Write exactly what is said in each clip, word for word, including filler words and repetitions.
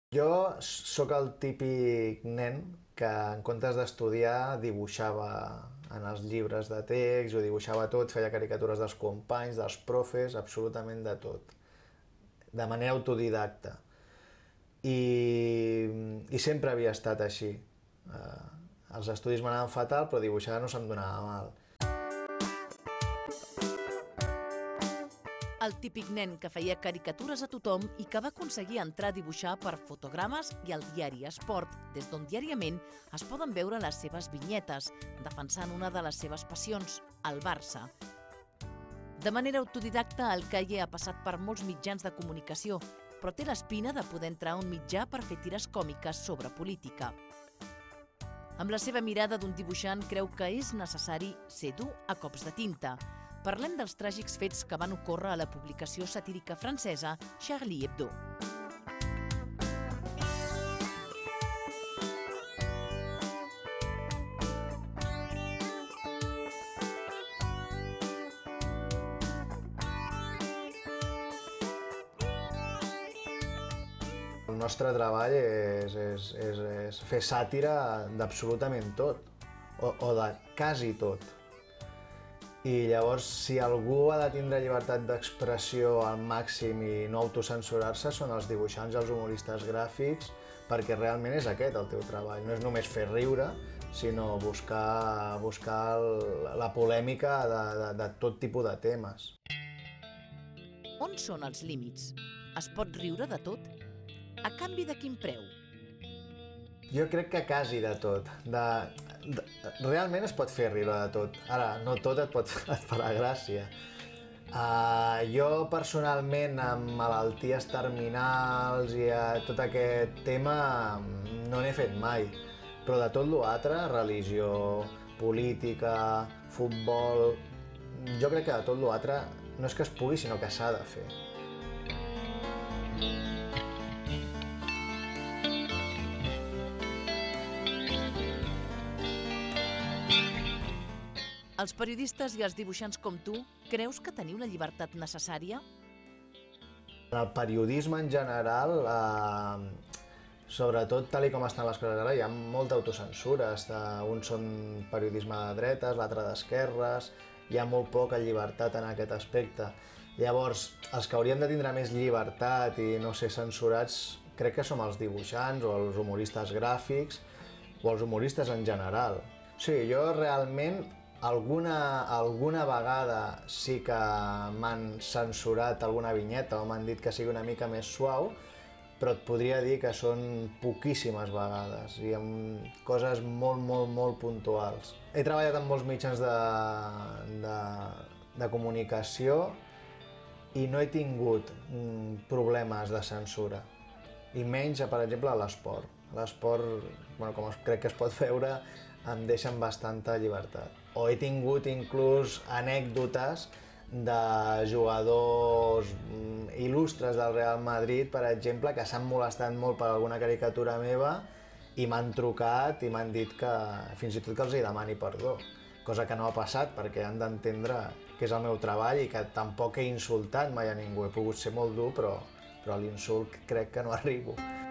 Jo sóc el típic nen que en comptes d'estudiar dibuixava en els llibres de text, ho dibuixava tot, feia caricatures dels companys, dels profes, absolutament de tot, de manera autodidacta. I, i sempre havia estat així. Eh, els estudis m'anaven fatal, però dibuixar no se'm donava mal. El típic nen que feia caricatures a tothom i que va aconseguir entrar a dibuixar per Fotogrames i el diari Esport, des d'on diàriament es poden veure les seves vinyetes, defensant una de les seves passions, el Barça. De manera autodidacta, el Calle ha passat per molts mitjans de comunicació, però té l'espina de poder entrar a un mitjà per fer tires còmiques sobre política. Amb la seva mirada d'un dibuixant, creu que és necessari ser dur a cops de tinta. Parlem dels tràgics fets que van ocórrer a la publicació satírica francesa Charlie Hebdo. El nostre treball és, és, és, és fer sàtira d'absolutament tot, o, o de quasi tot. I llavors, si algú ha de tindre llibertat d'expressió al màxim i no autocensurar-se, són els dibuixants i els humoristes gràfics, perquè realment és aquest el teu treball. No és només fer riure, sinó buscar, buscar la polèmica de, de, de tot tipus de temes. On són els límits? Es pot riure de tot? A canvi de quin preu? Jo crec que quasi de tot. De, de, realment es pot fer riure de tot. Ara, no tot et, pot, et farà gràcia. Uh, jo personalment amb malalties terminals i uh, tot aquest tema no n'he fet mai. Però de tot l'altre, religió, política, futbol... Jo crec que de tot l'altre no és que es pugui, sinó que s'ha de fer. Els periodistes i els dibuixants com tu, creus que teniu la llibertat necessària? En el periodisme en general, eh, sobretot tal com estan les coses ara, hi ha molta autocensura. Uns són periodisme de dretes, l'altre d'esquerres, hi ha molt poca llibertat en aquest aspecte. Llavors, els que hauríem de tindre més llibertat i no ser censurats, crec que som els dibuixants o els humoristes gràfics o els humoristes en general. O sigui, jo realment Alguna, alguna vegada sí que m'han censurat alguna vinyeta o m'han dit que sigui una mica més suau, però et podria dir que són poquíssimes vegades i amb coses molt, molt, molt puntuals. He treballat amb molts mitjans de, de, de comunicació i no he tingut mm, problemes de censura, i menys, per exemple, a l'esport. L'esport, bueno, com crec que es pot veure, em deixen bastanta llibertat. O he tingut inclús anècdotes de jugadors il·lustres del Real Madrid, per exemple, que s'han molestat molt per alguna caricatura meva i m'han trucat i m'han dit que fins i tot que els hi demani perdó. Cosa que no ha passat perquè han d'entendre que és el meu treball i que tampoc he insultat mai a ningú. He pogut ser molt dur, però, però a l'insult crec que no arribo.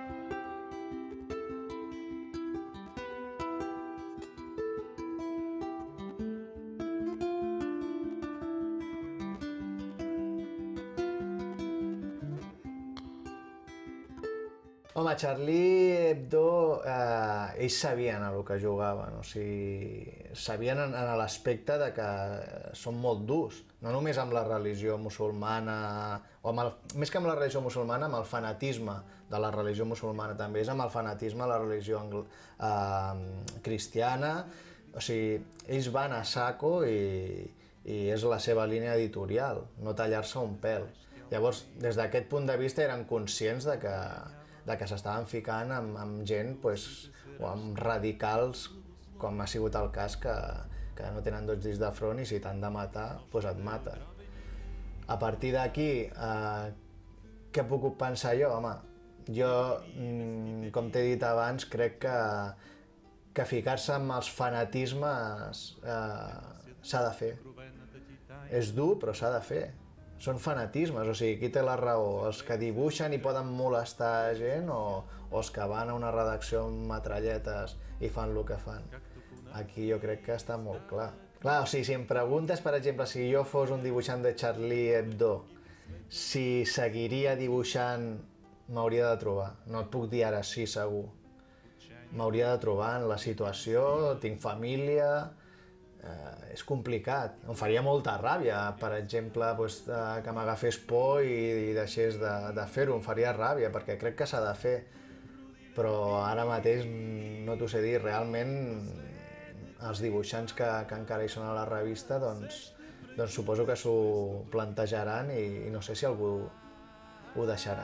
Home, Charlie Hebdo, eh, ells sabien el que jugaven, o sigui, sabien en, en l'aspecte de que són molt durs, no només amb la religió musulmana, o amb el, més que amb la religió musulmana, amb el fanatisme de la religió musulmana també, és amb el fanatisme de la religió eh, cristiana, o sigui, ells van a saco i, i és la seva línia editorial, no tallar-se un pèl. Llavors, des d'aquest punt de vista eren conscients de que de que s'estaven ficant amb, amb gent pues, o amb radicals, com ha sigut el cas, que, que no tenen dos dits de front i si t'han de matar, pues et maten. A partir d'aquí, eh, què puc pensar jo? Home, jo, mm, com t'he dit abans, crec que, que ficar-se amb els fanatismes eh, s'ha de fer. És dur, però s'ha de fer. són fanatismes, o sigui, qui té la raó? Els que dibuixen i poden molestar gent o, o els que van a una redacció amb metralletes i fan el que fan? Aquí jo crec que està molt clar. Clar, o sigui, si em preguntes, per exemple, si jo fos un dibuixant de Charlie Hebdo, si seguiria dibuixant, m'hauria de trobar. No et puc dir ara sí, segur. M'hauria de trobar en la situació, tinc família, eh, és complicat. Em faria molta ràbia, per exemple, doncs, eh, que m'agafés por i, i deixés de, de fer-ho. Em faria ràbia, perquè crec que s'ha de fer. Però ara mateix no t'ho sé dir, realment els dibuixants que, que encara hi són a la revista, doncs, doncs suposo que s'ho plantejaran i, i no sé si algú ho deixarà.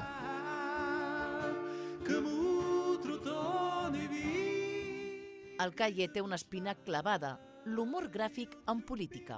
El Calle té una espina clavada, l'humor gràfic en política.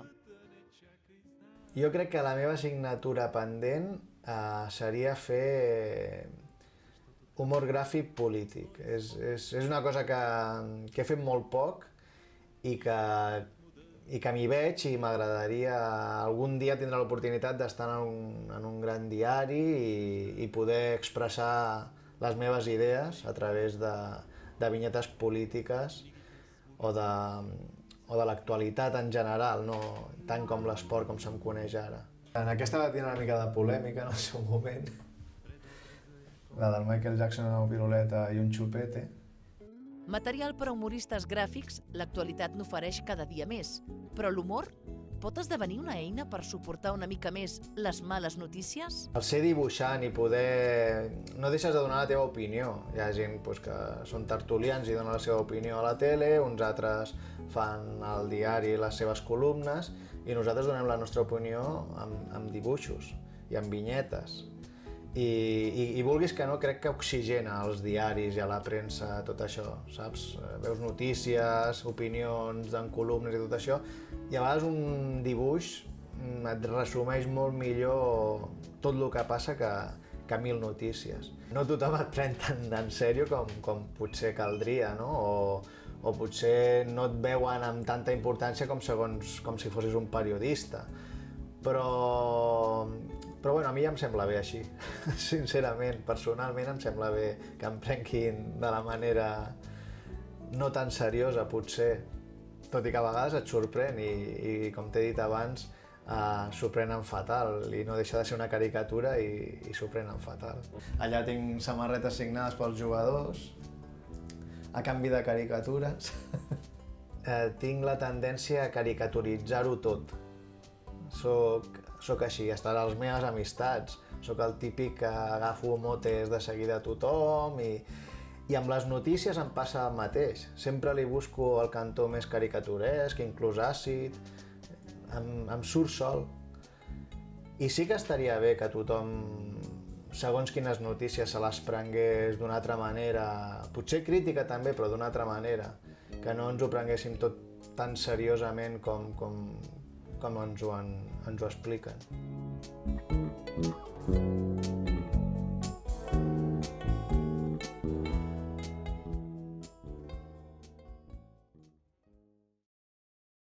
Jo crec que la meva assignatura pendent eh, seria fer humor gràfic polític. És, és, és una cosa que, que he fet molt poc i que, i que m'hi veig i m'agradaria algun dia tindre l'oportunitat d'estar en, un, en un gran diari i, i poder expressar les meves idees a través de, de vinyetes polítiques o de, o de l'actualitat en general, no tant com l'esport com se'm coneix ara. En aquesta va tenir una mica de polèmica en el seu moment, la del Michael Jackson amb una piruleta i un xupete. Material per a humoristes gràfics, l'actualitat n'ofereix cada dia més, però l'humor pot esdevenir una eina per suportar una mica més les males notícies? El ser dibuixant i poder... no deixes de donar la teva opinió. Hi ha gent doncs, que són tertulians i donen la seva opinió a la tele, uns altres fan al diari les seves columnes i nosaltres donem la nostra opinió amb, amb dibuixos i amb vinyetes. I, i, i vulguis que no, crec que oxigena als diaris i a la premsa tot això, saps? Veus notícies, opinions en columnes i tot això, i a vegades un dibuix et resumeix molt millor tot el que passa que, que mil notícies. No tothom et pren tan en sèrio com, com potser caldria, no? O, o potser no et veuen amb tanta importància com, segons, com si fossis un periodista. Però... Però bueno, a mi ja em sembla bé així, sincerament, personalment em sembla bé que em prenguin de la manera no tan seriosa, potser, tot i que a vegades et sorprèn i, i com t'he dit abans, eh, s'ho prenen fatal i no deixa de ser una caricatura i, i s'ho prenen fatal. Allà tinc samarretes signades pels jugadors, a canvi de caricatures. eh, tinc la tendència a caricaturitzar-ho tot. Soc, soc així, hasta les meves amistats. Soc el típic que agafo motes de seguida a tothom i, i amb les notícies em passa el mateix. Sempre li busco el cantó més caricaturesc, inclús àcid, em, em surt sol. I sí que estaria bé que tothom, segons quines notícies, se les prengués d'una altra manera, potser crítica també, però d'una altra manera, que no ens ho prenguéssim tot tan seriosament com, com, com ens ho, en, ens ho expliquen.